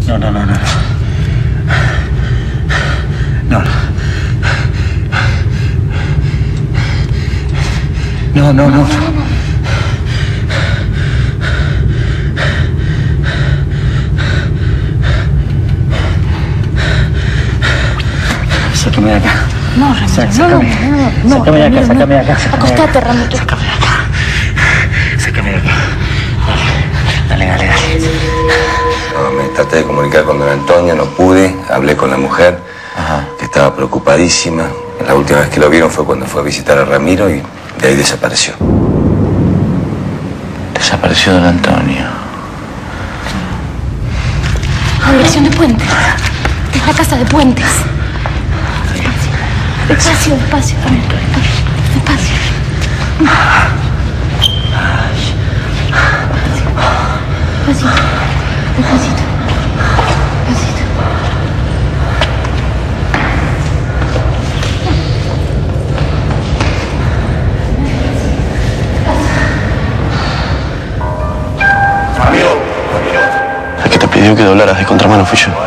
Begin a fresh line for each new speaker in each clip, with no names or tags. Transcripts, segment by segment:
No. No. Sácame de acá.
No, Ramiro, no.
Sácame de acá.
Acostate, Ramiro.
Sácame de acá. Dale.
No, me traté de comunicar con don Antonio, no pude. Hablé con la mujer, que estaba preocupadísima. La última vez que lo vieron fue cuando fue a visitar a Ramiro y de ahí desapareció.
Desapareció don Antonio.
La dirección de Puentes. Es la casa de Puentes. Despacio, Ramiro. Despacio. Despacito.
Ramiro.
El que te pidió que doblaras de contramano fui yo.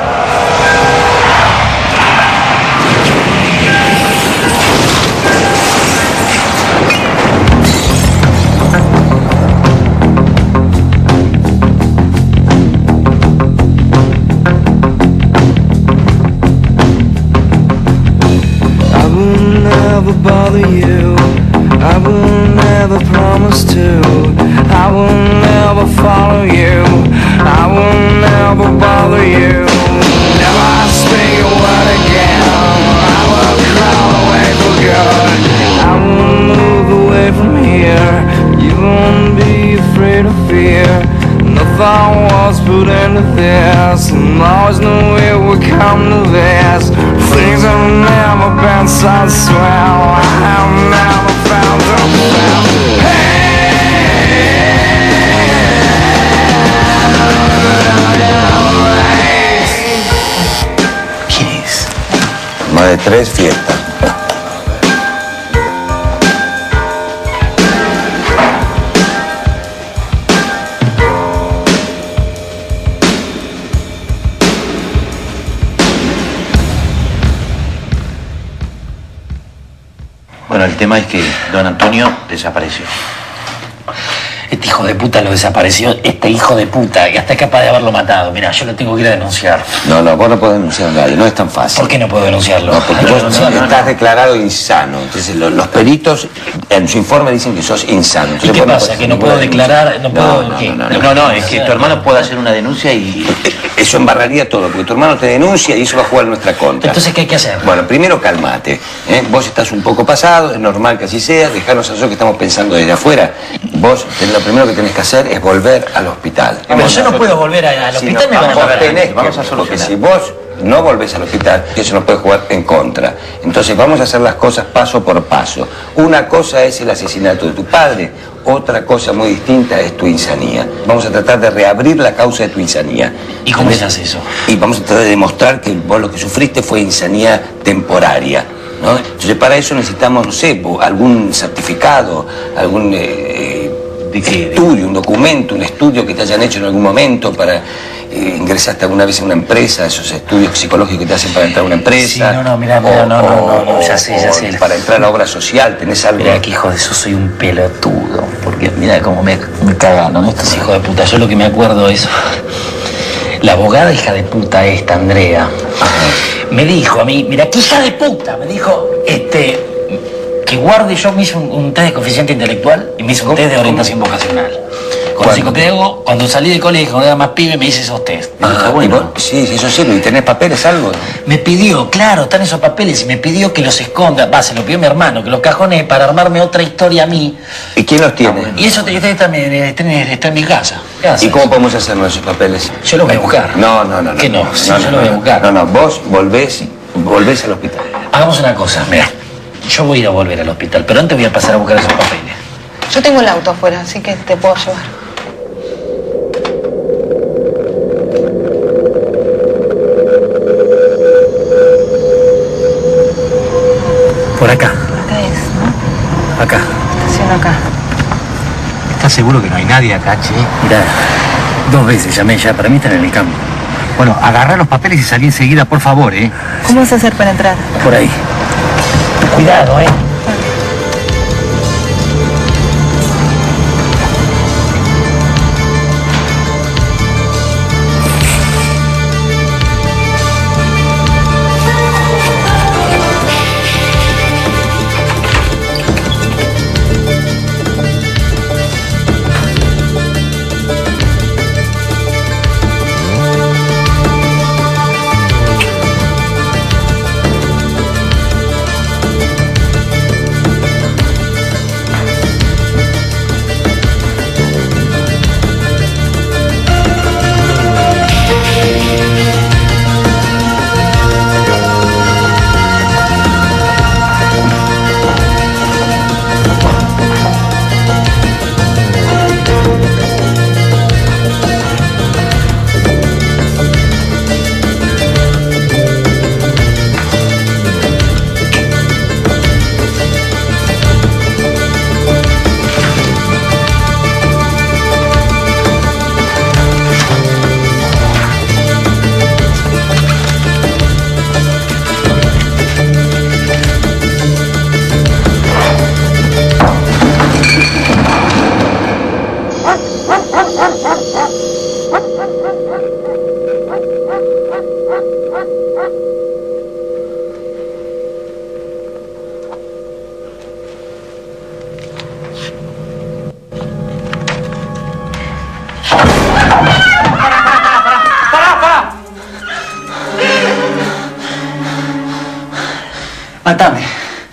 Bother you, I will never promise to. I will never follow you, I will never bother you. Never speak a word again, I will crawl away for good. I will move away from here, you won't be afraid of fear. No thought was put into this, and always knew it would come to this. Things have never been so swell, I have never felt so well.
¿Quién es?
Más de 3 fiestas.
Bueno, el tema es que don Antonio desapareció. Este hijo de puta lo desapareció, este hijo de puta, que hasta es capaz de haberlo matado. Mirá, yo lo tengo que ir a denunciar.
No, vos no podés denunciar a nadie, no es tan fácil.
¿Por qué no puedo denunciarlo?
No, porque vos estás declarado insano. Entonces los peritos en su informe dicen que sos insano.
¿Y qué pasa? ¿Que no puedo declarar? ¿No puedo qué?
No, es que tu hermano puede hacer una denuncia y eso embarraría todo, porque tu hermano te denuncia y eso va a jugar en nuestra contra.
Entonces, ¿qué hay que hacer?
Bueno, primero cálmate. Vos estás un poco pasado, es normal que así sea, dejanos a nosotros que estamos pensando desde afuera. Vos lo primero que tenés que hacer es volver al hospital.
Pero yo no puedo volver al hospital, me van a pagar.
Vamos a solucionar. Porque si vos no volvés al hospital, eso nos puede jugar en contra. Entonces vamos a hacer las cosas paso por paso. Una cosa es el asesinato de tu padre, otra cosa muy distinta es tu insanía. Vamos a tratar de reabrir la causa de tu insanía.
¿Y cómo se hace eso?
Y vamos a tratar de demostrar que vos lo que sufriste fue insanía temporaria, ¿no? Entonces para eso necesitamos, no sé, algún certificado, algún estudio, un documento, un estudio que te hayan hecho en algún momento para... ¿Ingresaste alguna vez en una empresa? Esos estudios psicológicos que te hacen para entrar a una empresa.
Sí, mirá, ya sé.
Para entrar a la obra social, ¿tenés algo?
Mirá, que hijo de eso, soy un pelotudo. Porque mirá cómo me cagaron estos hijos de puta. Yo lo que me acuerdo es... La abogada hija de puta esta, Andrea, me dijo a mí, mira, qué hija de puta, me dijo, que guarde, yo me hice un test de coeficiente intelectual y me hice un test de orientación vocacional. Con el psicopedagogo, cuando salí del colegio, cuando era más pibe, me hice esos test.
Bueno, sí, eso sirve. ¿Y tenés papeles, algo?
Me pidió, claro, están esos papeles, y me pidió que los esconda, se lo pidió mi hermano, que los cajoné para armarme otra historia a mí.
¿Y quién los tiene?
Y eso también está en mi casa.
¿Y cómo podemos hacernos esos papeles?
Yo los voy a buscar.
No.
¿Qué no? Sí, yo los voy a buscar.
No, vos volvés al hospital.
Hagamos una cosa, mira. Yo voy a ir a volver al hospital, pero antes voy a pasar a buscar esos papeles.
Yo tengo el auto afuera, así que te puedo llevar.
Por acá.
Acá es, ¿no?
Acá.
Estación acá.
¿Estás seguro que no hay nadie acá, che? Mirá, 2 veces llamé ya, para mí están en el campo. Bueno, agarrá los papeles y salí enseguida, por favor, ¿eh?
¿Cómo vas a hacer para entrar?
Por ahí. Cuidado, ¿eh? Matame.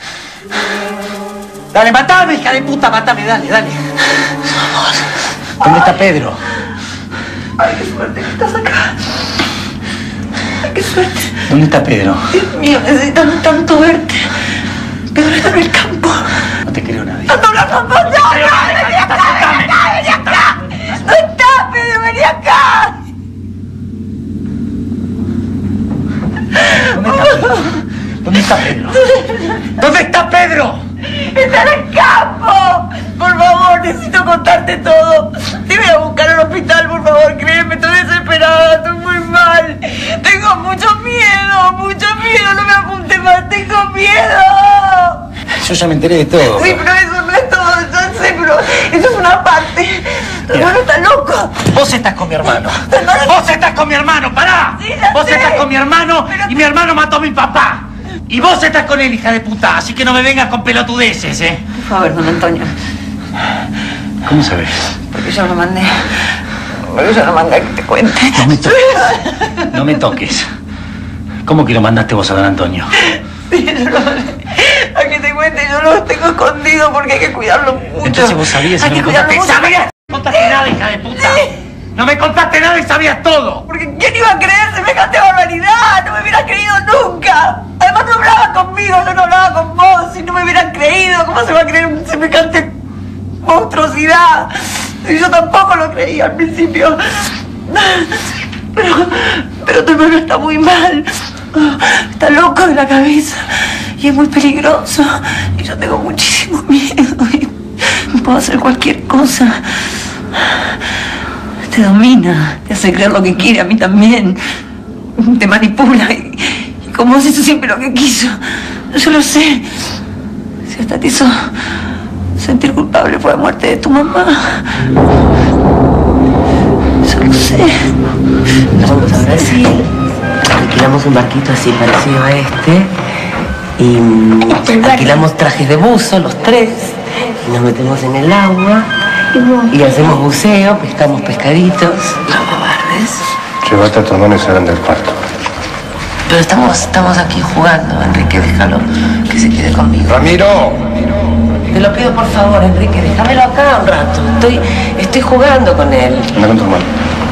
Dale, matame, hija de puta, matame, dale, dale. ¿Dónde está Pedro?
Ay, qué suerte que estás acá. Ay, qué suerte.
¿Dónde está Pedro?
Dios mío, necesitamos tanto verte. Pedro está en el campo.
No te creo nadie.
¡No, vení acá! ¡No está, Pedro, vení acá!
¿Dónde está Pedro? ¿Dónde está Pedro?
¡Está en el campo! Por favor, necesito contarte todo. Te voy a buscar al hospital, por favor, créeme, estoy desesperada, estoy muy mal. Tengo mucho miedo, no me apunte más, tengo miedo.
Yo ya me enteré de todo.
Sí, pero eso no es todo, yo sé, pero eso es una parte. Tu hermano está loco.
Vos estás con mi hermano. Vos estás con mi hermano, pará.
Sí, ya
vos
sé.
estás con mi hermano y mi hermano mató a mi papá. Y vos estás con él, hija de puta, así que no me vengas con pelotudeces, ¿eh?
Por favor, don Antonio.
¿Cómo sabés?
Porque yo lo mandé. Porque yo lo mandé a que te cuente.
No me toques. No me toques. ¿Cómo que lo mandaste vos a don Antonio?
Sí, yo lo mandé a que te cuente. Yo lo tengo escondido porque hay que cuidarlo mucho.
Entonces vos sabías y
Hay
no
que
me
cuidarlo
contaste.
mucho.
¿Sabías? No contaste nada, hija de puta. No me contaste nada y sabías todo.
Porque ¿quién iba a creer semejante barbaridad? No me hubieras creído nunca. Además no hablaba conmigo, yo no hablaba con vos. Si no me hubieran creído, ¿cómo se va a creer semejante monstruosidad? Y yo tampoco lo creía al principio. Pero tu hermano está muy mal. Está loco de la cabeza. Y es muy peligroso. Y yo tengo muchísimo miedo. Y puedo hacer cualquier cosa. Te domina, te hace creer lo que quiere, a mí también. Te manipula y como hace eso siempre lo que quiso. Yo lo sé. Si hasta te hizo sentir culpable por la muerte de tu mamá. Yo lo sé.
Vamos a Brasil, alquilamos un barquito así parecido a este y alquilamos trajes de buzo, los tres, y nos metemos en el agua y hacemos buceo, pescamos pescaditos. ¿Ves?
Llévate a tu hermano y salgan del cuarto.
Pero estamos aquí jugando, Enrique, déjalo que se quede conmigo.
¡Ramiro!
Te lo pido por favor, Enrique, déjamelo acá un rato. Estoy jugando con él.
Anda con tu hermano.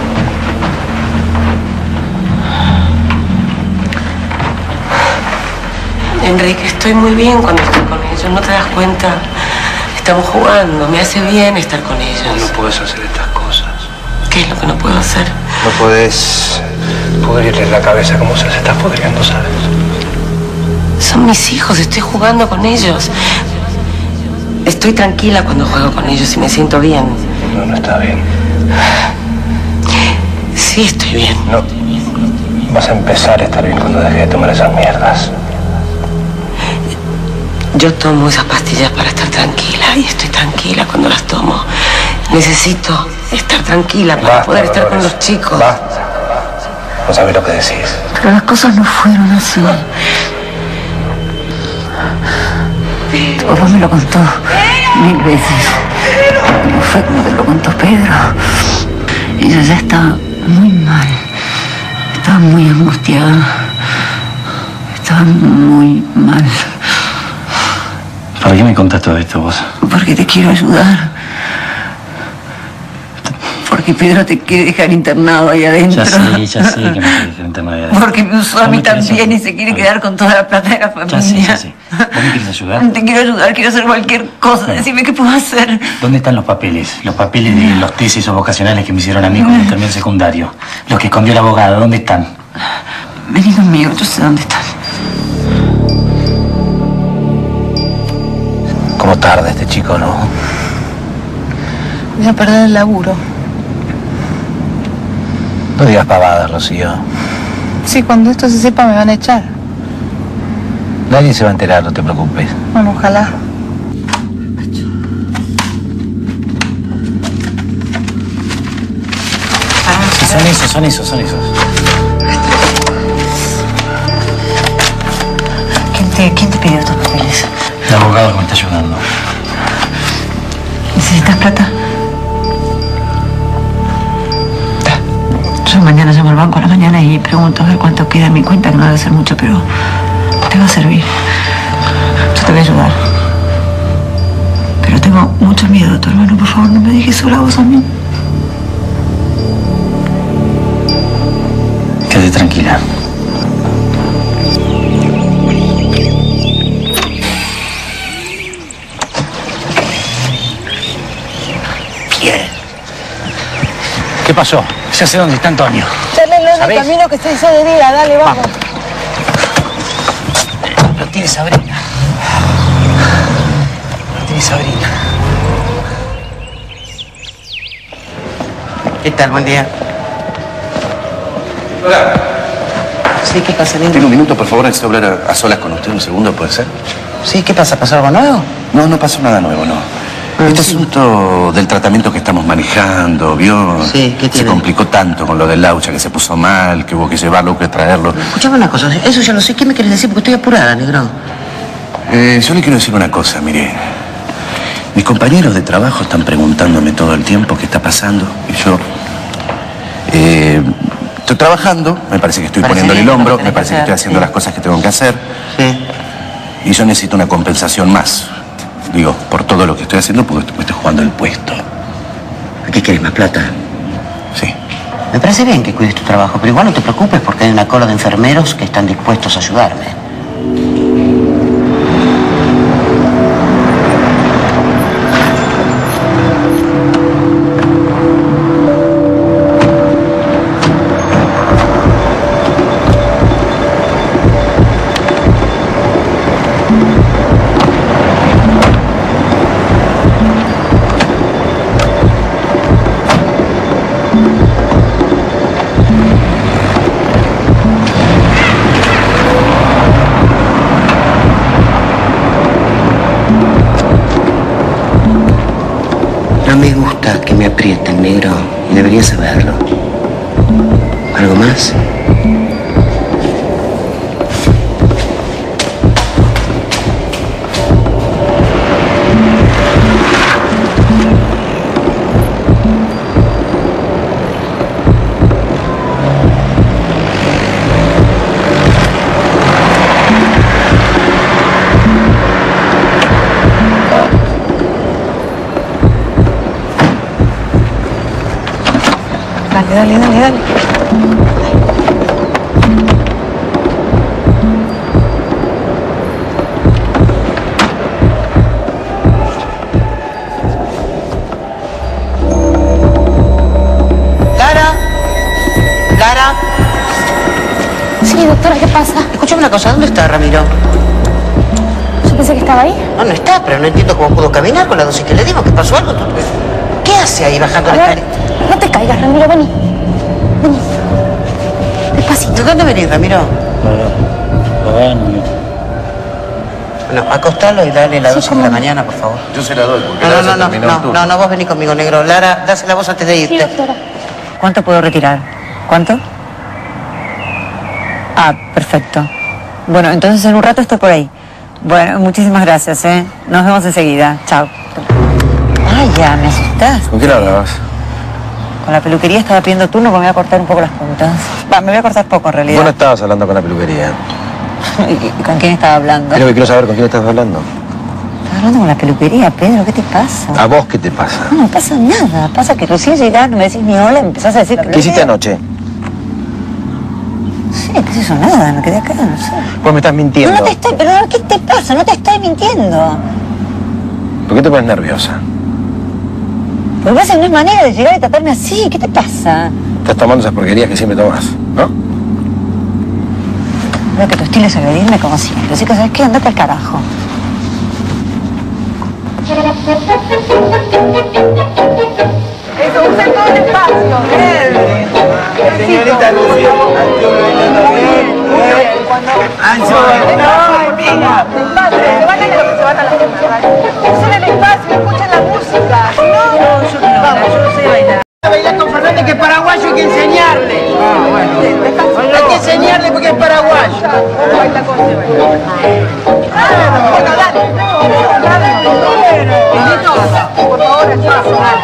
Enrique, estoy muy bien cuando estoy con ellos, ¿no te das cuenta? Estamos jugando, me hace bien estar con ellos.
No puedes hacer estas cosas.
¿Qué es lo que no puedo hacer?
No puedes pudrirles la cabeza como se les está pudriendo, ¿sabes?
Son mis hijos, estoy jugando con ellos. Estoy tranquila cuando juego con ellos y me siento bien.
No está bien.
Sí, estoy bien.
No. Vas a empezar a estar bien cuando dejes de tomar esas mierdas.
Yo tomo esas pastillas para estar tranquila y estoy tranquila cuando las tomo. Necesito estar tranquila para poder estar con los chicos.
Basta. No sabes lo que decís.
Pero las cosas no fueron así. Tu papá me lo contó 1000 veces. No fue como te lo contó Pedro. Ella ya estaba muy mal. Estaba muy angustiada. Estaba muy mal.
¿Para qué me contás todo esto vos?
Porque te quiero ayudar. Porque Pedro te quiere dejar internado ahí adentro.
Ya sé que me quiere dejar internado ahí adentro.
Porque me usó a mí también y se quiere quedar con toda la plata de la familia.
Ya sé. ¿Vos me querés ayudar?
Te quiero ayudar, quiero hacer cualquier cosa. Decime qué puedo hacer.
¿Dónde están los papeles? Los papeles de los tesis o vocacionales que me hicieron a mí cuando terminé el secundario. Los que escondió la abogada, ¿dónde están?
Vení conmigo, yo sé dónde están.
¿Cómo tarda este chico, no?
Voy a perder el laburo.
No digas pavadas, Rocío.
Sí, cuando esto se sepa me van a echar.
Nadie se va a enterar, no te preocupes.
Bueno, ojalá.
Sí, son esos.
¿Quién te pidió estos papeles?
El abogado que me está ayudando.
¿Necesitas plata? Yo mañana llamo al banco a la mañana y pregunto a ver cuánto queda en mi cuenta, que no debe ser mucho, pero te va a servir. Yo te voy a ayudar. Pero tengo mucho miedo de tu hermano. Por favor, no me dejes sola vos a mí.
Quédate tranquila. ¿Qué pasó? Ya sé dónde está Antonio.
Dale el camino que se hizo de día, dale, vamos.
Lo tiene Sabrina.
¿Qué tal? Buen día.
Hola.
Sí, ¿qué pasa, lindo?
¿Tiene un minuto, por favor? Necesito hablar a solas con usted. Un segundo, ¿puede ser?
Sí, ¿qué pasa? ¿Pasó algo nuevo?
No, no pasó nada nuevo, no. Este asunto del tratamiento que estamos manejando, ¿vio?
Sí, ¿qué tiene?
Se complicó tanto con lo del Laucha, que se puso mal, que hubo que llevarlo, que traerlo.
Escuchame una cosa, eso ya lo sé. ¿Qué me querés decir? Porque estoy apurada, negro.
Yo le quiero decir una cosa, mire. Mis compañeros de trabajo están preguntándome todo el tiempo qué está pasando. Y yo... estoy trabajando, me parece que estoy poniéndole el hombro, me parece que estoy haciendo las cosas que tengo que hacer.
Sí.
Y yo necesito una compensación más. Digo, por todo lo que estoy haciendo, porque me estoy jugando el puesto.
¿Qué querés, más plata?
Sí.
Me parece bien que cuides tu trabajo, pero igual no te preocupes porque hay una cola de enfermeros que están dispuestos a ayudarme. No me gusta que me aprieten, negro. Deberías saberlo. ¿Algo más?
Dale.
¿Lara?
Sí, doctora, ¿qué pasa?
Escúchame una cosa, ¿dónde está Ramiro?
Yo pensé que estaba ahí.
No está, pero no entiendo cómo pudo caminar con la dosis que le dimos. ¿Qué pasó algo? ¿Qué hace ahí bajando la escalera?
No te caigas, Ramiro, vení. Despacito.
dónde venís, Ramiro? Bueno, acostalo y dale la dosis de la mañana, por favor.
Yo se la doy porque Lara se terminó el turno.
No, vos venís conmigo, negro. Lara, dásela vos antes de irte.
Sí, doctora.
¿Cuánto puedo retirar? ¿Cuánto? Ah, perfecto. Bueno, entonces en un rato estoy por ahí. Bueno, muchísimas gracias, ¿eh? Nos vemos enseguida. Chao. Ay, ya, me asustás.
¿Con quién hablabas?
Con la peluquería estaba pidiendo turno porque me voy a cortar un poco las puntas. Va, me voy a cortar poco en realidad.
Vos no estabas hablando con la peluquería.
¿Y con quién estaba hablando?
Es lo que quiero saber, ¿con quién estás hablando?
Estaba hablando con la peluquería, Pedro, ¿qué te pasa?
¿A vos qué te pasa?
No me pasa nada. Pasa que recién llegaste, no me decís ni hola, me empezás a decir que...
¿Qué hiciste anoche?
Sí, ¿qué es eso? Nada, me quedé acá, no sé.
Vos me estás mintiendo.
No te estoy... Pero ¿qué te pasa? No te estoy mintiendo.
¿Por qué te pones nerviosa?
Porque pasa que no es manera de llegar y tratarme así. ¿Qué te pasa?
Estás tomando esas porquerías que siempre tomás, ¿no?
Veo que tu estilo es agredirme como siempre. Así que, ¿sabes qué? Andate al carajo.
Eso, usen todo el espacio.
Señorita Lucy.
Ay, venga, despacio, que vayan a lo que se van a la gente. Usen el espacio, escuchen la música. No, yo no sé bailar.
Bailar con Fernández, que es paraguayo, hay que enseñarle. Hay que enseñarle porque es paraguayo.
Baila con este baile. Bueno, dale. Por favor, aquí va a sonar.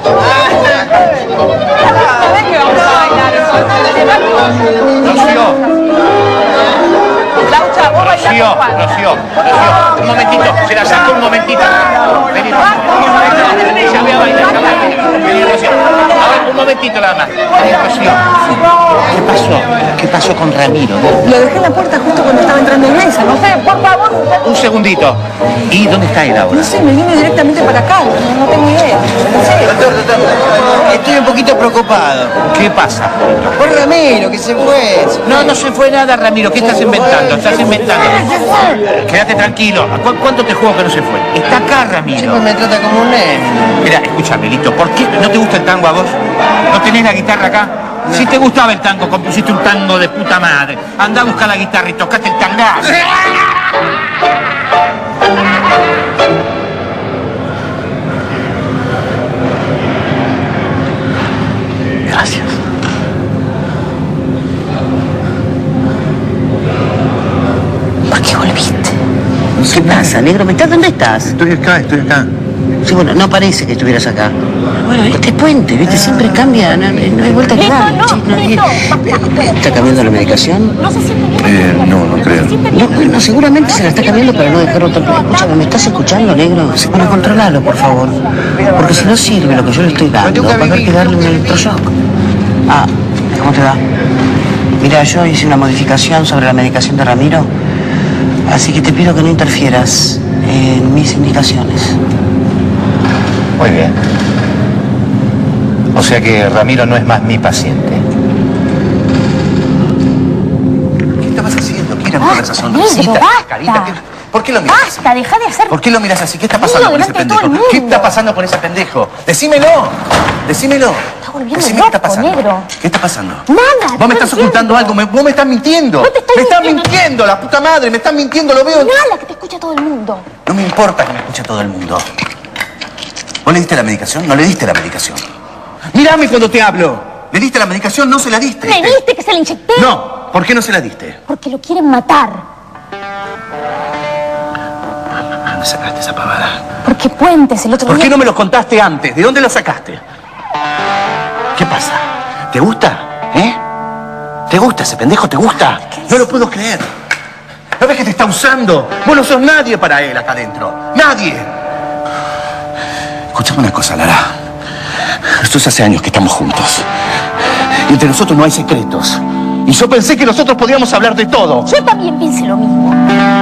¿Sabés que vamos a bailar eso?
Rocío.
Laucha, vos bailás con Juan.
Rocío, un momentito, se la saco un momentito. Vení, ya voy a bailar, vení, Rocío. Ahora, un momentito nada más. Vení, Rocío.
¿Qué pasó? ¿Qué pasó con Ramiro?
Lo dejé en la puerta justo cuando estaba entrando en mesa. No sé, por favor.
Un segundito. ¿Y dónde está él ahora?
No sé, me vine directamente para acá. No tengo idea. No sé.
Doctor, estoy un poquito preocupado.
¿Qué pasa?
Por Ramiro, que se fue.
No se fue nada, Ramiro. ¿Qué estás inventando? Estás inventando. Quédate tranquilo. ¿Cuánto te juego que no se fue? Está acá, Ramiro.
Siempre me trata como un nene.
Mira, escúchame, Lito. ¿Por qué no te gusta el tango a vos? ¿No tenés la guitarra acá? No. Si te gustaba el tango, compusiste un tango de puta madre. Andá a buscar la guitarra y tocate el tangazo.
Gracias.
¿Por qué volviste? ¿Qué pasa, negro? ¿Dónde estás?
Estoy acá.
Sí, bueno, no parece que estuvieras acá. Bueno, este puente, ¿viste? Siempre cambia, no hay vuelta que dar. ¿Está cambiando la medicación?
No se siente bien.
No creo.
No, bueno, seguramente se la está cambiando para no dejar otro. Escúchame, ¿me estás escuchando, negro? Bueno, controlalo, por favor. Porque si no sirve lo que yo le estoy dando, va a haber que darle un electroshock. Ah, ¿cómo te va? Mira, yo hice una modificación sobre la medicación de Ramiro, así que te pido que no interfieras en mis indicaciones.
Muy bien. O sea que Ramiro no es más mi paciente.
¿Qué estabas haciendo? ¿Qué era con esa sonrisita?
Negro,
Carita, ¿por qué lo miras así?
Basta, deja de hacer...
¿Por qué lo miras así? ¿Qué está pasando con ese
delante de todo
pendejo?
el
¿Qué
mundo.
está pasando con ese pendejo? ¡Decímelo! ¡Decímelo!
Está volviendo
Decime
loco,
qué está pasando.
negro.
¿Qué está pasando?
Nada.
Vos me estás ocultando algo, vos me estás mintiendo.
No te estoy
me estás
mintiendo.
mintiendo, la puta madre, me estás mintiendo, lo veo.
Nada, que te escucha todo el mundo.
No me importa que me escuche todo el mundo. ¿Vos le diste la medicación? No le diste la medicación. Mírame cuando te hablo. ¿Le diste la medicación? No se la diste.
¿Me viste que se la inyecté?
No. ¿Por qué no se la diste?
Porque lo quieren matar.
¿Dónde sacaste esa pavada?
Porque Puentes el otro
¿Por
día...
qué no me lo contaste antes? ¿De dónde lo sacaste? ¿Qué pasa? ¿Te gusta? ¿Eh? ¿Te gusta ese pendejo? ¿Te gusta? No lo puedo creer. ¿No ves que te está usando? Vos no sos nadie para él acá adentro. ¡Nadie! Escuchame una cosa, Lara. Nosotros hace años que estamos juntos. Y entre nosotros no hay secretos. Y yo pensé que nosotros podíamos hablar de todo.
Yo también pensé lo mismo.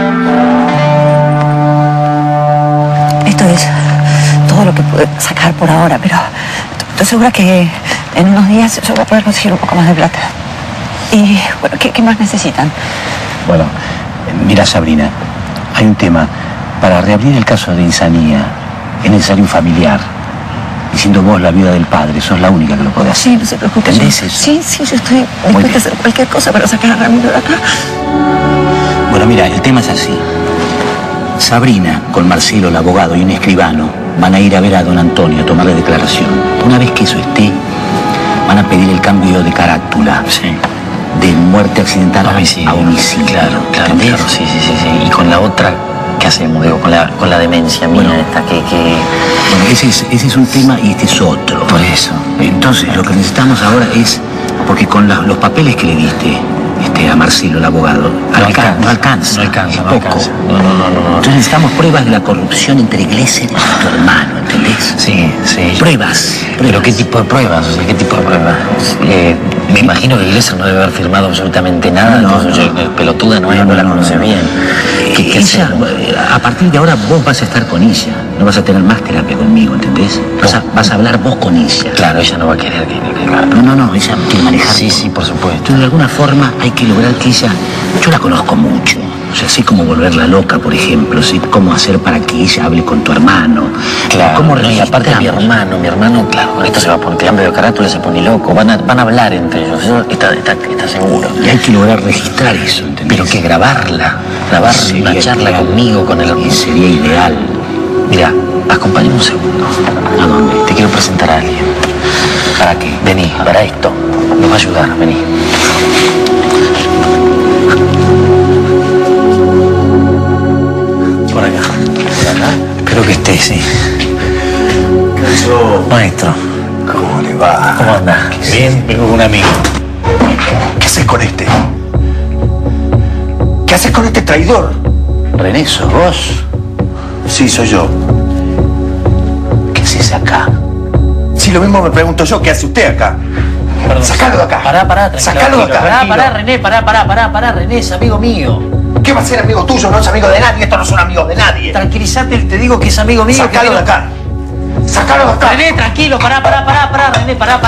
Esto es todo lo que puedo sacar por ahora, pero estoy segura que en unos días yo voy a poder conseguir un poco más de plata. Y, bueno, ¿qué más necesitan?
Bueno, mira, Sabrina, hay un tema. Para reabrir el caso de Insanía es necesario un familiar.
Diciendo vos, la viuda del padre, sos la única que lo puede hacer.
Sí, no se preocupe.
¿Entendés eso?
Sí, yo estoy dispuesta a hacer cualquier cosa para sacar a Ramiro de acá.
Bueno, mira, el tema es así. Sabrina, con Marcelo, el abogado, y un escribano, van a ir a ver a don Antonio a tomarle declaración. Una vez que eso esté, van a pedir el cambio de carátula.
Sí.
De muerte accidental a homicidio.
Claro, sí. Y con la otra, ¿qué hacemos? Digo, con la demencia mía esta que...
Bueno, ese es un tema y este es otro.
Por eso.
Entonces, lo que necesitamos ahora es... Porque con los papeles que le diste a Marcelo, el abogado, no alcanza.
No.
Entonces necesitamos pruebas de la corrupción entre Glesser y tu hermano, ¿entendés?
Sí.
Pruebas.
¿Pero qué tipo de pruebas? O sea, ¿qué tipo de pruebas? Me imagino que Glesser no debe haber firmado absolutamente nada. Pelotuda no la conoce bien. ¿Qué
ella, a partir de ahora vos vas a estar con ella. No vas a tener más terapia conmigo, ¿entendés? Vas a hablar vos con ella.
Claro, ella no va a querer que...
No, ella quiere manejar.
Sí, por supuesto.
Entonces, de alguna forma hay que lograr que ella... Yo la conozco mucho. O sea, sé cómo volverla loca, por ejemplo. Sé cómo hacer para que ella hable con tu hermano.
Claro.
¿Cómo
y aparte mi hermano, claro, con esto se va a poner cambio de carátula, se pone loco. Van a hablar entre ellos, eso está seguro.
Y hay que lograr registrar eso, ¿entendés?
Pero que grabarla una charla conmigo, con el...
Sería ideal.
Mira, acompáñame un segundo.
¿A dónde?
Te quiero presentar a alguien.
¿Para qué?
Vení, para esto. Nos va a ayudar, vení. Por acá. Espero que esté, sí. Maestro.
¿Cómo le va?
¿Cómo anda?
Bien, vengo con un amigo. ¿Qué haces con este? ¿Qué haces con este traidor?
René, ¿sos vos?
Sí, soy yo.
¿Qué haces acá?
Sí, lo mismo me pregunto yo, ¿qué hace usted acá?
Perdón.
Sacalo de acá.
Pará,
Sacalo de acá.
Pará, René, pará, René, es amigo mío.
¿Qué va a ser amigo tuyo? No es amigo de nadie, esto no son amigos de nadie.
Tranquilízate, te digo que es amigo mío.
Sacalo de acá. Sacalo de acá.
René, tranquilo, pará, René, pará.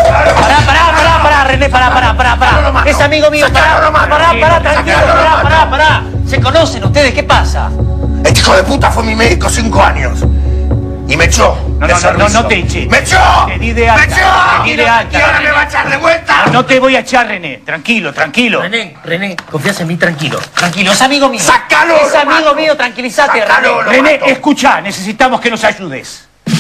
René, pará. Es amigo mío, pará, tranquilo, pará. ¿Se conocen ustedes? ¿Qué pasa?
Este hijo de puta fue mi médico 5 años. Y me echó.
No te eché.
¡Me echó!
Te di de alta.
¡Me echó! ¿Y ahora me va a echar de vuelta?
No te voy a echar, René. Tranquilo.
René, confías en mí, tranquilo, es amigo mío.
¡Sácalo!
Es amigo mío, tranquilízate,
René, escucha, necesitamos que nos ayudes.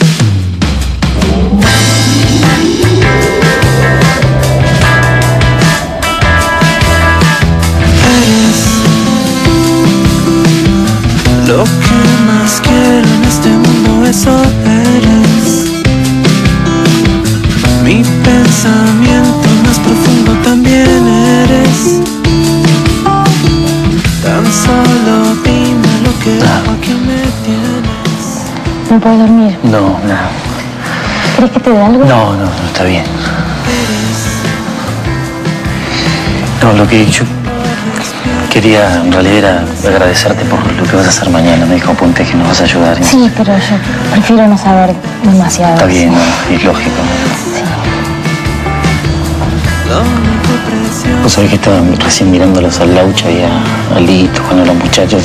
Lo que más quiero en este mundo, eso eres. Mi pensamiento más profundo también eres. Tan solo dime lo que aquí me tienes.
¿No puedes dormir?
No, nada.
¿Crees que te dé algo?
No, está bien. No, lo que yo quería en realidad era agradecerte por lo que vas a hacer mañana. Me dijo Ponte que nos vas a ayudar.
Sí, pero yo prefiero no saber demasiado.
Está bien, ¿no? Es lógico.
Sí.
Vos sabés que estaba recién mirándolos al Laucha y a Lito, cuando los muchachos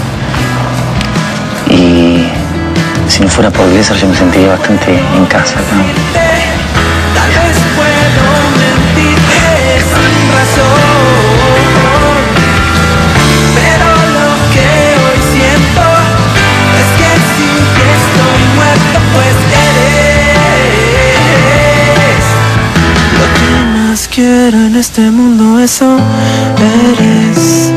y si no fuera por Glesser yo me sentiría bastante en casa acá.
Tal vez puedo mentirte sin razón, pero lo que hoy siento es que sin que estoy muerto, pues eres lo que más quiero en este mundo, eso eres.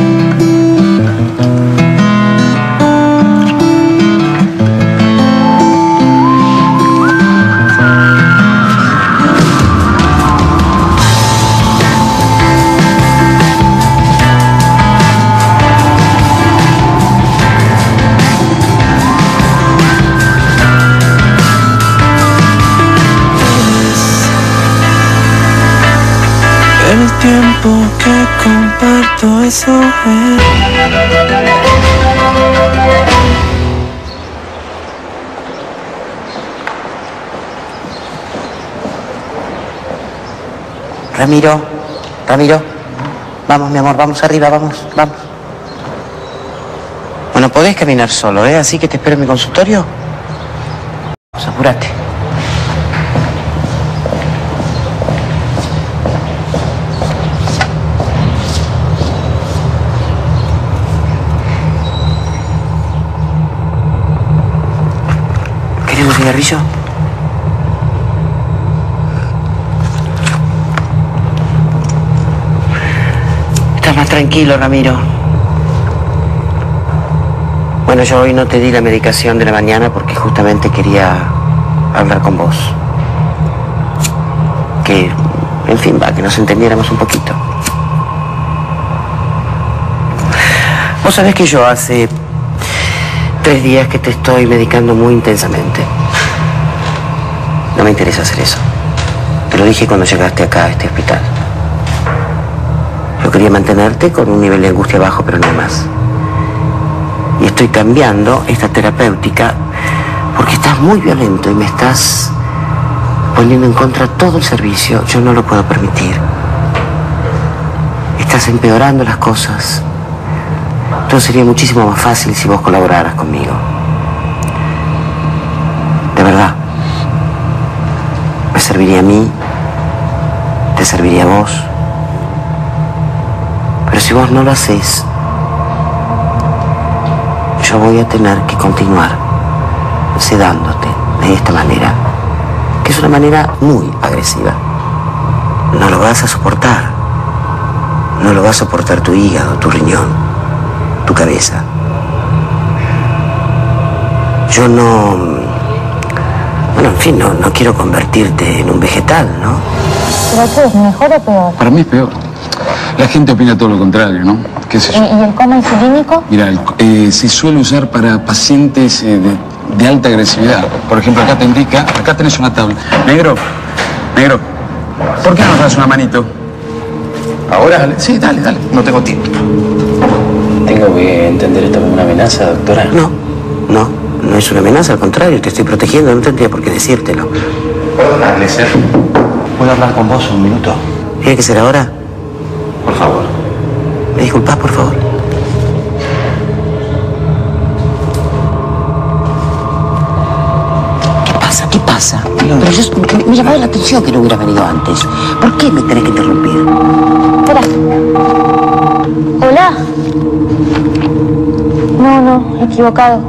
El tiempo que comparto, eso es.
Ramiro. Vamos, mi amor, vamos arriba, vamos. Bueno, podés caminar solo, ¿eh? Así que te espero en mi consultorio. Vamos, apúrate. cigarrillo? Estás más tranquilo, Ramiro. Bueno, yo hoy no te di la medicación de la mañana porque justamente quería hablar con vos. Que, en fin, que nos entendiéramos un poquito. Vos sabés que yo hace 3 días que te estoy medicando muy intensamente. No me interesa hacer eso. Te lo dije cuando llegaste acá a este hospital. Yo quería mantenerte con un nivel de angustia bajo, pero no más. Y estoy cambiando esta terapéutica porque estás muy violento y me estás poniendo en contra todo el servicio. Yo no lo puedo permitir. Estás empeorando las cosas. Todo sería muchísimo más fácil si vos colaboraras conmigo. De verdad. Me serviría a mí, te serviría a vos. Pero si vos no lo hacés, yo voy a tener que continuar sedándote de esta manera, que es una manera muy agresiva. No lo vas a soportar. No lo va a soportar tu hígado, tu riñón, tu cabeza. Yo no... Bueno, en fin, no quiero convertirte en un vegetal, ¿no?
¿Pero qué es? ¿Mejor o peor?
Para mí es peor. La gente opina todo lo contrario, ¿no? ¿Qué sé yo?
¿Y el coma insulínico?
Mira, se suele usar para pacientes de alta agresividad. Por ejemplo, acá te indica, acá tenés una tabla. Negro, ¿por qué no nos das una manito? ¿Ahora? Sí, dale, no tengo tiempo.
¿Tengo que entender esto como una amenaza, doctora?
No es una amenaza, al contrario, te estoy protegiendo, no tendría por qué decírtelo.
Perdóname, Ser. ¿Puedo hablar con vos un minuto?
¿Tiene que ser ahora?
Por favor.
¿Me disculpás, por favor? ¿Qué pasa? Pero me llamaba la atención que no hubieras venido antes. ¿Por qué me tenés que interrumpir?
Espera. ¿Hola? No, equivocado.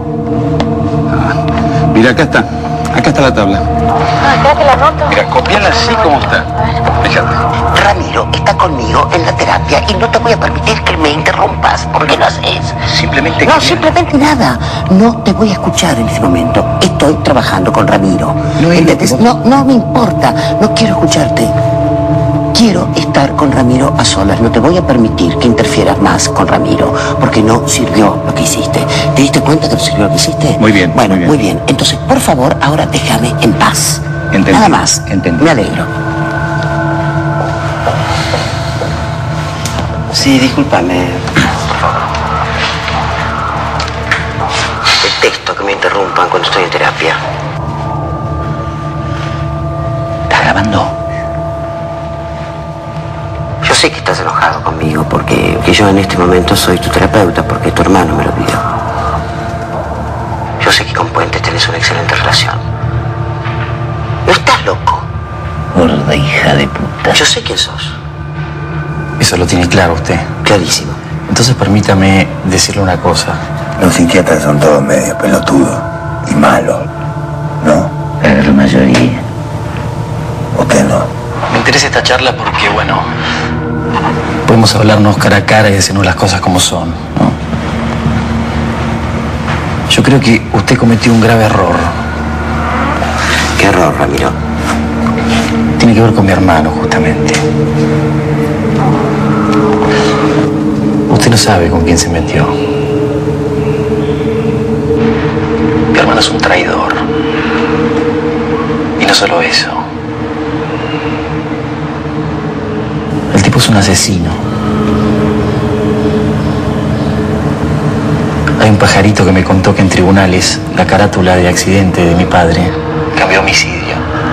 Mira, acá está la tabla.
Espera que la anoto.
Mira, copiala así como está. Fíjate.
Ramiro está conmigo en la terapia y no te voy a permitir que me interrumpas. ¿Por qué lo haces?
Simplemente...
No, simplemente nada. No te voy a escuchar en este momento. Estoy trabajando con Ramiro. ¿Entendés? No me importa. No quiero escucharte. Quiero estar con Ramiro a solas. No te voy a permitir que interfieras más con Ramiro, porque no sirvió lo que hiciste. ¿Te diste cuenta que no sirvió lo que hiciste?
Muy bien.
Bueno, muy bien. Entonces, por favor, ahora déjame en paz.
Entendí.
Nada más.
Entendí.
Me alegro. Sí, discúlpame. Por favor. Detesto que me interrumpan cuando estoy en terapia.
¿Estás grabando?
Yo sé que estás enojado conmigo porque yo en este momento soy tu terapeuta porque tu hermano me lo pidió. Yo sé que con Puentes tenés una excelente relación. ¿No estás loco?
Gorda hija de puta.
Yo sé quién sos.
Eso lo tiene claro usted.
Clarísimo.
Entonces permítame decirle una cosa.
Los psiquiatras son todos medio pelotudos y malos, ¿no?
La mayoría.
Usted no.
Me interesa esta charla porque, bueno, podemos hablarnos cara a cara y decirnos las cosas como son, ¿no? Yo creo que usted cometió un grave error.
¿Qué error, Ramiro?
Tiene que ver con mi hermano, justamente. Usted no sabe con quién se metió. Mi hermano es un traidor. Y no solo eso. El tipo es un asesino. Hay un pajarito que me contó que en tribunales la carátula de accidente de mi padre cambió a homicidio.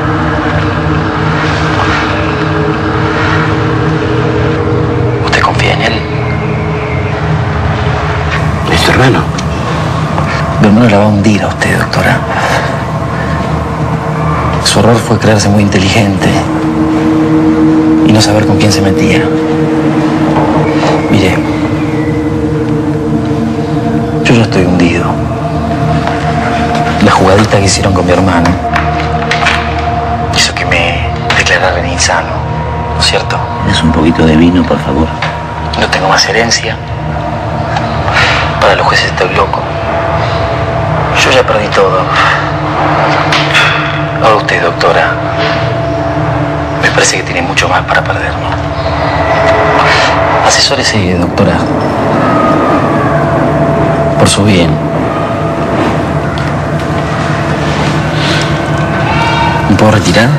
¿Usted confía en él?
¿Es tu hermano?
Mi hermano la va a hundir a usted, doctora. Su error fue creerse muy inteligente y no saber con quién se metía. Mire, yo ya estoy hundido. La jugadita que hicieron con mi hermano hizo que me declararan insano, ¿no es cierto?
¿Me das un poquito de vino, por favor?
No tengo más herencia. Para los jueces estoy loco. Yo ya perdí todo. Ahora usted, doctora, me parece que tiene mucho más para perder, ¿no? Asesórese, doctora. Por su bien. ¿Me puedo retirar?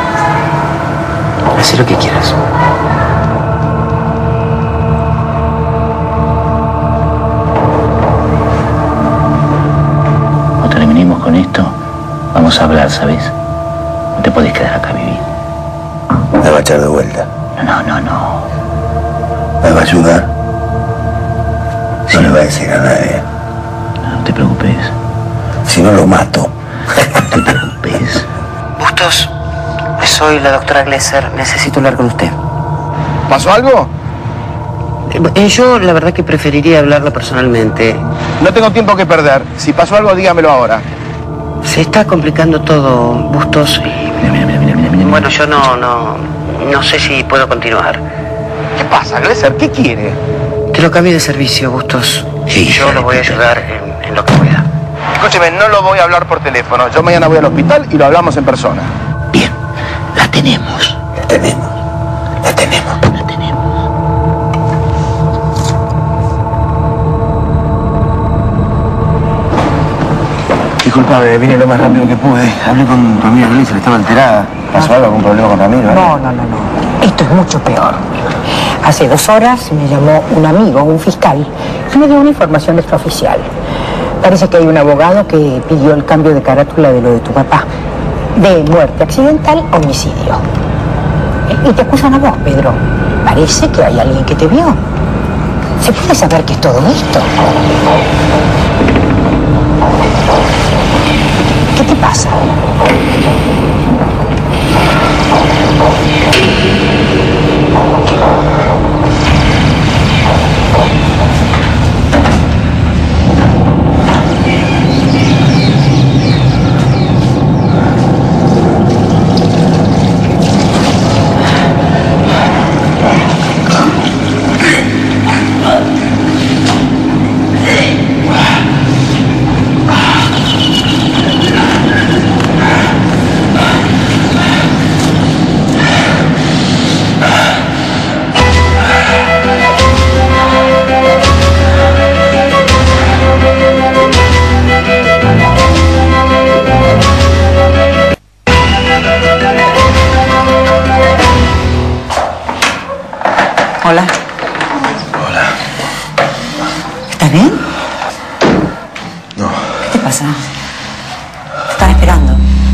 Haz lo que quieras.
Cuando terminemos con esto, vamos a hablar, ¿sabes? No te podés quedar acá a vivir.
Me va a echar de vuelta.
No.
¿Me va a ayudar? No le va a decir a nadie.
No te preocupes.
Si no, lo mato.
No te preocupes.
Bustos, soy la doctora Glesser. Necesito hablar con usted.
¿Pasó algo?
Yo la verdad que preferiría hablarlo personalmente.
No tengo tiempo que perder. Si pasó algo, dígamelo ahora.
Se está complicando todo, Bustos.
Mira.
Bueno, yo no sé si puedo continuar.
¿Qué pasa, Glesser? ¿Qué quiere?
Que lo cambie de servicio, Bustos.
Sí,
yo lo voy a ayudar en lo que pueda.
Escúcheme, no lo voy a hablar por teléfono. Yo mañana voy al hospital y lo hablamos en persona.
Bien, la tenemos.
La tenemos.
Disculpame, vine lo más rápido que pude. Hablé con tu amiga Glesser, estaba alterada. ¿Pasó algo, algún problema con Ramiro?
No. Esto es mucho peor. Hace 2 horas me llamó un amigo, un fiscal, y me dio una información extraoficial. Parece que hay un abogado que pidió el cambio de carátula de lo de tu papá. De muerte accidental a homicidio. Y te acusan a vos, Pedro. Parece que hay alguien que te vio. ¿Se puede saber qué es todo esto? ¿Qué te pasa? Hola.
Hola.
¿Estás bien?
No.
¿Qué te pasa? Te estaba esperando.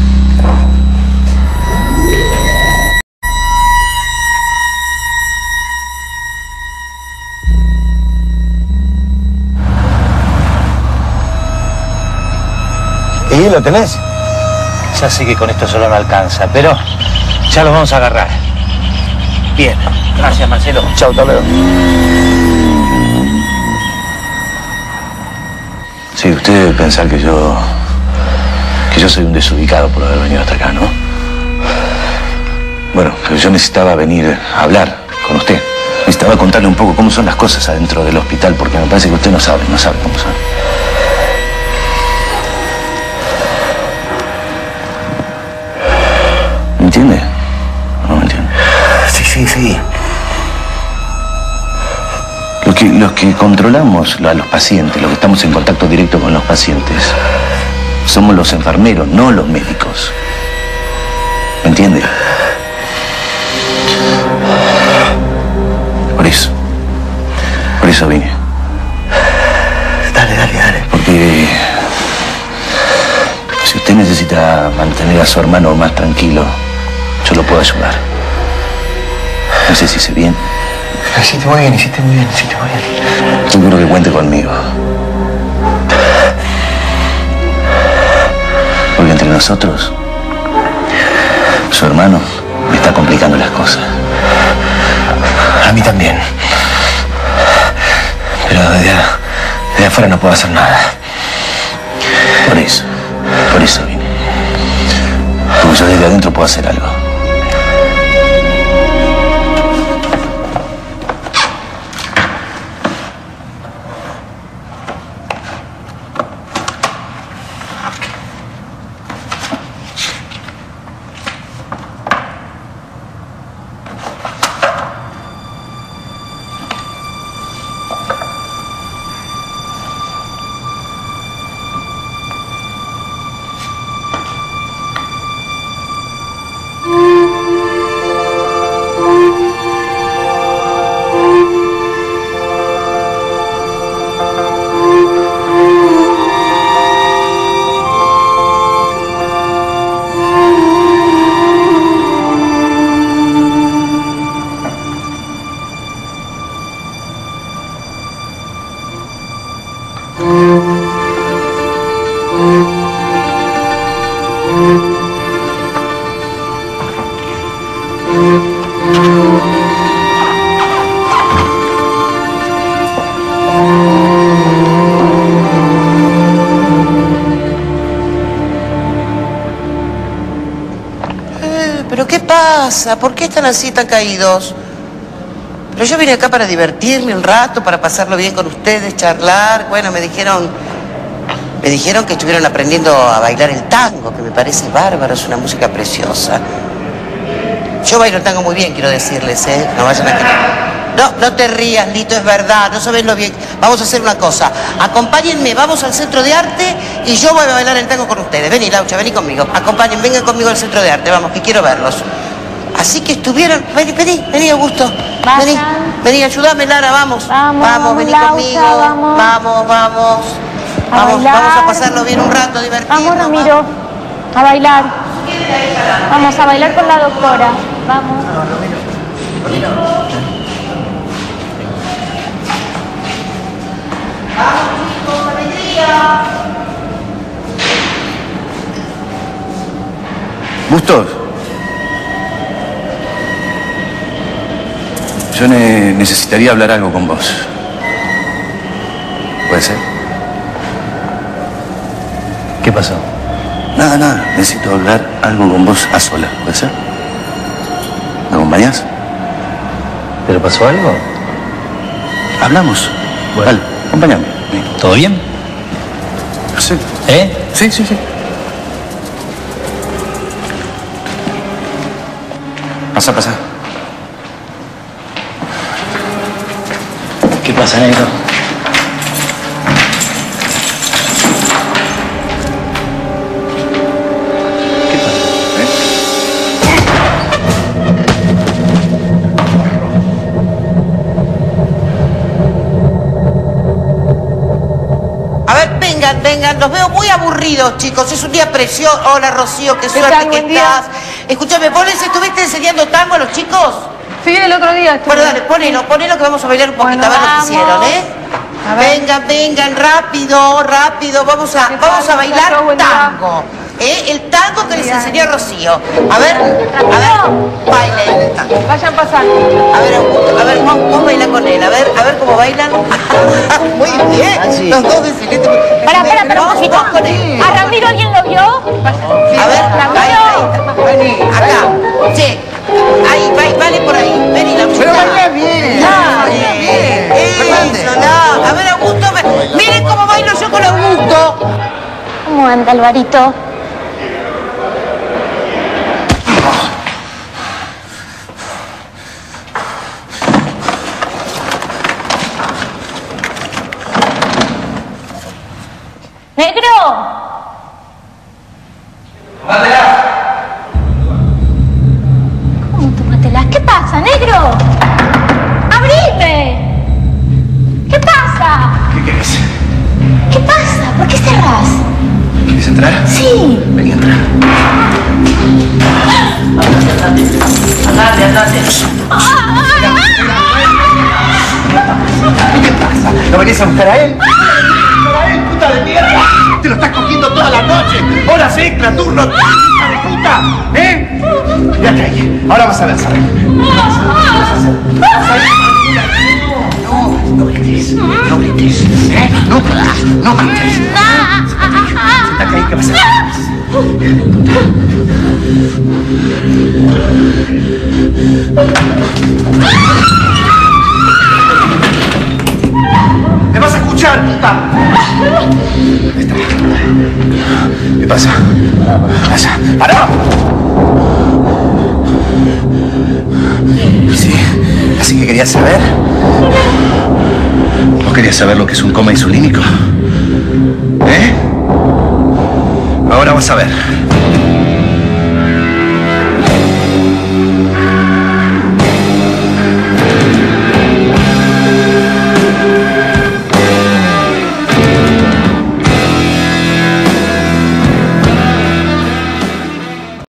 ¿Y lo tenés?
Ya sé que con esto solo no alcanza, pero ya lo vamos a agarrar. Bien, gracias, Marcelo.
Chau, hasta luego.
Sí, usted debe pensar que yo soy un desubicado por haber venido hasta acá, ¿no? Bueno, pero yo necesitaba venir a hablar con usted. Necesitaba contarle un poco cómo son las cosas adentro del hospital, porque me parece que usted no sabe cómo son. ¿Me entiende? ¿No me entiende?
Sí.
Los que controlamos a los pacientes, los que estamos en contacto directo con los pacientes, somos los enfermeros, no los médicos. ¿Me entiende? Por eso vine.
Dale.
Porque si usted necesita mantener a su hermano más tranquilo, yo lo puedo ayudar. No sé si hice bien.
Lo hiciste muy bien.
Seguro que cuente conmigo. Porque entre nosotros, su hermano me está complicando las cosas.
A mí también. Pero desde afuera no puedo hacer nada.
Por eso eso vine. Porque yo desde adentro puedo hacer algo.
¿Pero qué pasa? ¿Por qué están así, tan caídos? Pero yo vine acá para divertirme un rato, para pasarlo bien con ustedes, charlar. Bueno, me dijeron que estuvieron aprendiendo a bailar el tango, que me parece bárbaro, es una música preciosa. Yo bailo el tango muy bien, quiero decirles, ¿eh? No vayan a creer. No te rías, Lito, es verdad, no sabés lo bien. Vamos a hacer una cosa, acompáñenme, vamos al centro de arte y yo voy a bailar el tango con ustedes. Vení, Laucha, vení conmigo, acompáñenme, vengan conmigo al centro de arte, vamos, que quiero verlos. Así que estuvieron, vení, Augusto, vení, ayúdame, Lara, vamos, vení
Laucha,
conmigo, vamos a pasarlo bien un rato, divertirnos.
Vamos, Ramiro, a bailar. Vamos a bailar con la doctora, vamos.
Bustos. Yo necesitaría hablar algo con vos. ¿Puede ser?
¿Qué pasó?
Nada. Necesito hablar algo con vos a solas. ¿Puede ser? ¿Me acompañás?
¿Pero pasó algo?
Hablamos. Bueno. Dale, acompáñame.
¿Todo bien?
Sí.
¿Eh?
Sí. Pasa.
¿Qué pasa, negro?
Vengan, los veo muy aburridos, chicos. Es un día precioso. Hola, Rocío, qué suerte que estás. Escúchame, ¿vos les estuviste enseñando tango a los chicos?
Sí, el otro día estuve.
Bueno, dale, ponelo que vamos a bailar un poquito, a ver lo que hicieron, ¿eh? Vengan, rápido, vamos a bailar tango. El tango que les enseñó Rocío. A ver, bailen el tango.
Vayan pasando.
A ver, Augusto, a ver, vos baila con él, a ver cómo bailan. Muy bien, los dos de silencio.
Para un poquito.
Con él.
¿A Ramiro alguien lo vio?
A ver, ahí, acá. Che, ahí, vale por ahí. Vení, la
Pero baila bien.
Eso, no. A ver, Augusto, miren cómo bailo yo con Augusto.
¿Cómo anda, Alvarito? ¡Negro! ¿Cómo tómatela? ¿Qué pasa, negro? ¡Abrime! ¿Qué pasa?
¿Qué querés?
¿Qué pasa? ¿Por qué cerrás?
¿Quieres entrar?
Sí.
Vení, entra.
Andate.
¿Qué pasa? ¿No venís a buscar a él? ¡Puta de mierda! ¡Te lo estás cogiendo toda la noche! ¡Horas extra, turno! ¡Hija de puta! ¿Eh? Quédate ahí. Ahora vas a ver, ¿sabes? No grites. ¿Eh? No grites. Siéntate ahí, ¿qué pasa? ¡Me vas a escuchar, puta! ¿Qué pasa? ¿Qué pasa? ¡Pará! Sí, así que querías saber. ¿Vos querías saber lo que es un coma insulínico? ¿Eh? Ahora vas a ver.